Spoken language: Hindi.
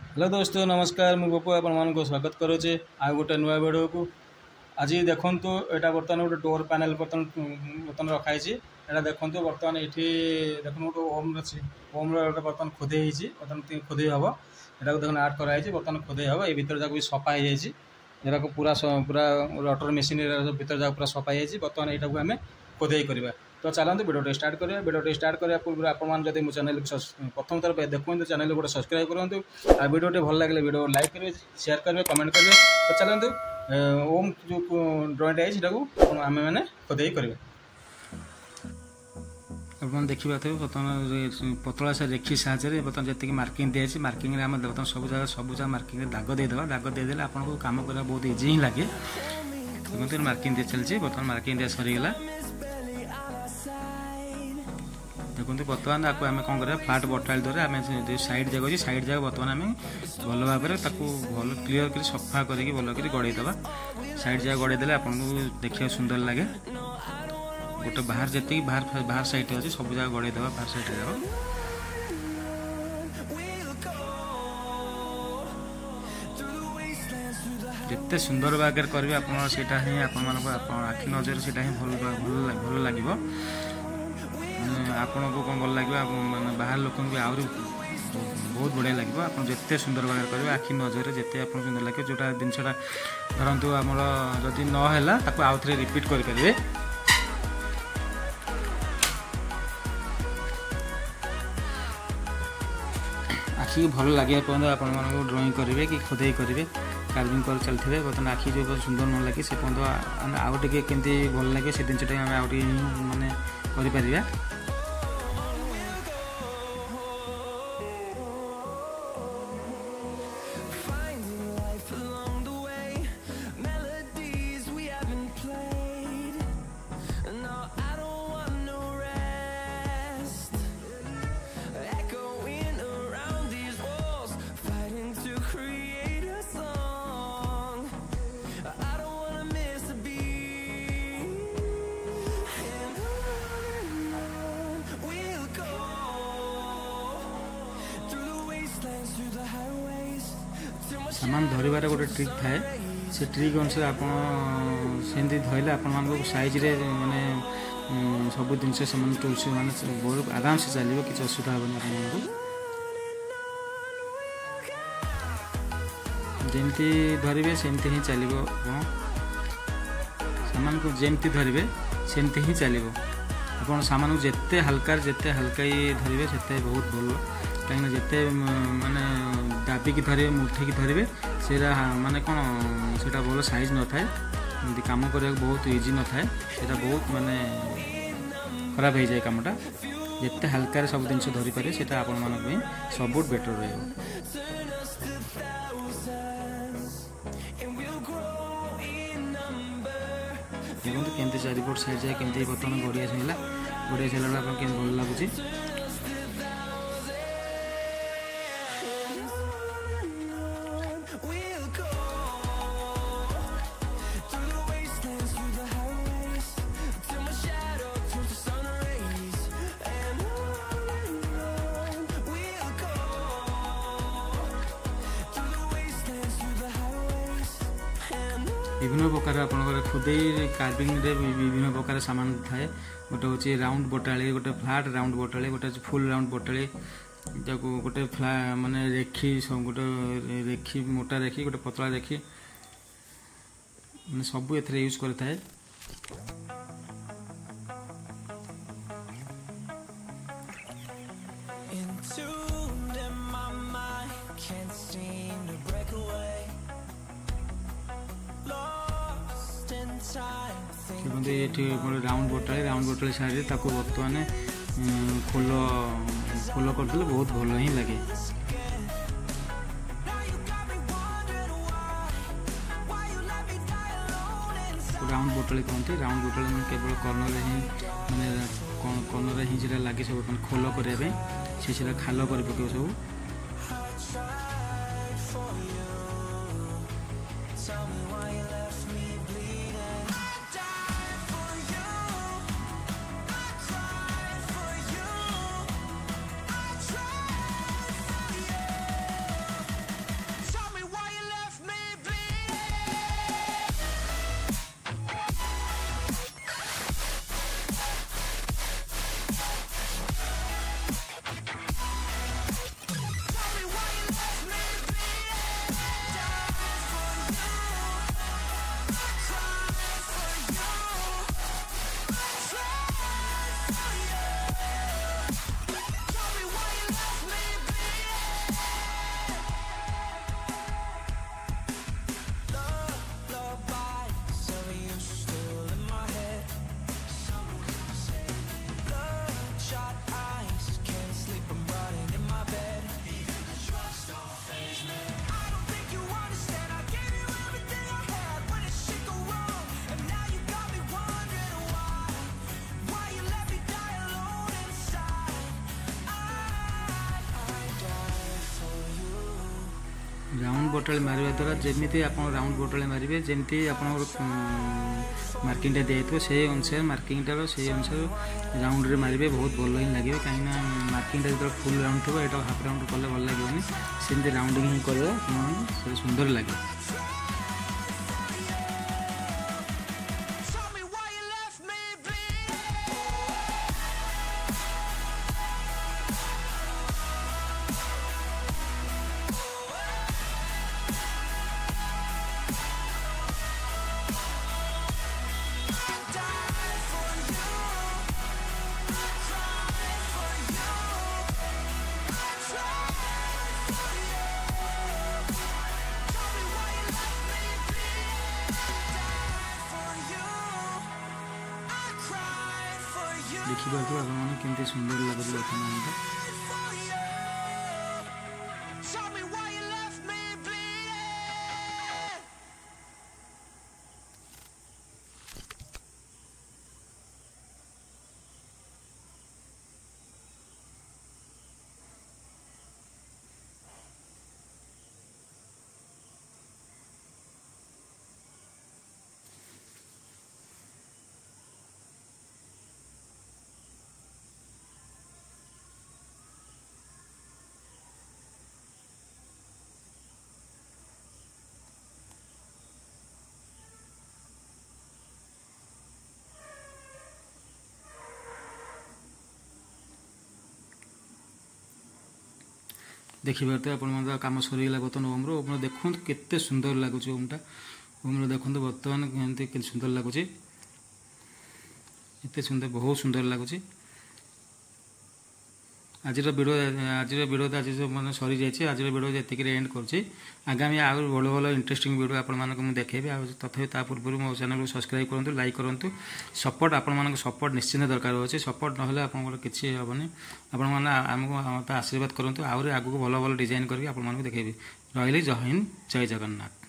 हेलो दोस्तों नमस्कार मुझे गोपू आपण को स्वागत करुचे आ गोटे नुआ वीडियो को। आज देखूँ यहाँ बर्तमान गोटे डोर पैनल बर्तन रखाई यहाँ देखूँ बर्तमान ये देखो गोटे ओम अच्छी ओम रोटे बर्तन खोदे बर्तन खोदे हम यहाँ देखो आर्ट कराई बर्तन खोदे हम ये भर जाक भी सफा हो जाए पूरा पूरा रटर मेसीन भर जाक पूरा सफा हो बर्तमान यहाँ आम खोदे करवा। तो चलते वीडियो स्टार्ट करें। वीडियो स्टार्ट करने पूर्व आपड़ी मो चैनल प्रथम थर देखते चैनल गोटे सब्सक्राइब करूँ आ वीडियो भल लगे वीडियो लाइक करेंगे शेयर करेंगे कमेंट करेंगे। तो चलते ओम जो ड्रॉइंग है आम मैंने खोदे करेंगे। बर्तमान देखा थे बर्तमान पतला से रेखी साहाଯ୍य बर्तमान जी मार्किंग दिखाई मार्किंग में आम बर्तमान सब जगह मार्किंग दाग देदेव दाग देदेले आपको कम करने बहुत इजी ही लगे। देखते मार्किंग दिया चलती बर्तमान मार्किंग दिया सरीगला। देखते बर्तमान आपको आम कौन कर फ्लाट बटाली द्वारा आम जो सैड जगह अच्छी सैड जगह बर्तमान आम भल भाव भल क्लीयर कर सफा करके भल कर गड़ेदे सैड जगह गड़ेदे आपको देखा सुंदर लगे। गोटे बाहर जी बाहर साइड अच्छी सब जगह गड़ेदे बाहर साइड जगह जिते सुंदर बागर करेंगे आपटा ही आखि नजर से भल लगे आपन को कौन भल लगे मैं बाहर लोक भी आहरी बहुत बढ़िया लगे। आप जिते सुंदर बागर करेंगे आखि नजर जिते आप सुंदर लगे जोटा जिनसा धरतु आमर जदि नहला आउ थे रिपीट करेंगे। आखि भल लगे पर्यटन आपण ड्रॉइंग करेंगे कि खोदे करेंगे कार्विंग कर चलते बर्तमान आखि जो सुंदर न लगे से पर्यटन आउ टे केमती भल लगे से जिनसा आम आउ माने करें। सामान धरबार गोटे ट्रिक थाए से ट्रिक अनुसार आप धरले आप साइज रे माने सब जिन टूल्स माने आराम से चलो कि असुविधा हेनी जमती धरवे सेमती ही चलो सामान को जमती धरवे सेमती ही चलो आप सामान को जिते हल्का ही धरवे से बहुत भल कहीं जिते माने दाबिकी धरवे मुठिकी धरवे से माने कौन से भल साइज न थाए काम करने बहुत इजी न थाए से बहुत माने खराब हो जाए कामटा जिते हल्का सब जिन धरी पारे से आपण मान सब बेटर रहे। देखते केमती चारिपट साइड जाए केमती बर्तमान गड़िया सारा आप भल लगुच। विभिन्न प्रकार आप खुदे कार्विंग विभिन्न प्रकार सामान थाए गोटे हूँ राउंड बोटाली गोटे फ्लाट राउंड बोटाली गोटे फुल राउंड बोटाली गोटे माने रेखी गोटे रेखी मोटा रेखी गोटे पतला रेखी मैंने सबू ए यूज करता है। ये राउंड बोटाली साइड बर्तमान फुल करदे बहुत भल ही लगे। राउंड बोटाली कहते राउंड बोटाली केवल कर्नर ही माने कर्नर ही जो लगे सब खोल करने से खाल कर पके सब राउंड बोतल मारिबा द्वारा जमी आप राउंड बोतल मारे जमी आप मार्किंगटा दिखाई से अनुसार मार्किंगटार से अनुसार राउंड रे मारे बहुत भल ही लगे कहीं मार्किंगटा जो फुल राउंड थो यहाँ हाफ राउंड कले भल लगे सेमती राउंडिंग ही कर सुंदर लगे। देखिए आपने सुंदर लगुच बर्तमान देखिए तो आप कम सरीगला बर्तमान ओम्र ओम्र देखो केते सुंदर लगुच ओमटा ओम्र देखो बर्तमान के सुंदर लगुच एत सुंदर बहुत सुंदर लगुच। आज वीडियो तो आज मैंने सरी जाइए आज वीडियो ये एंड कर आगामी आगे भल भल इंटरेस्टिंग वीडियो आपको देखेबी तथापि ता पूर्व मो चैनल को सब्सक्राइब करूँ लाइक करूँ सपोर्ट आपण सपोर्ट निश्चिंत दरकार अच्छे सपोर्ट ना आप किसी हेनी आपको आशीर्वाद करूँ आहरी आगू भल भल डिजाइन करके आपको देखेबी रही जय हिंद जय जगन्नाथ।